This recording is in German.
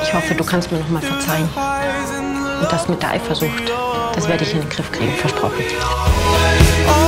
Ich hoffe, du kannst mir noch mal verzeihen. Und das mit der Eifersucht, das werde ich in den Griff kriegen, versprochen.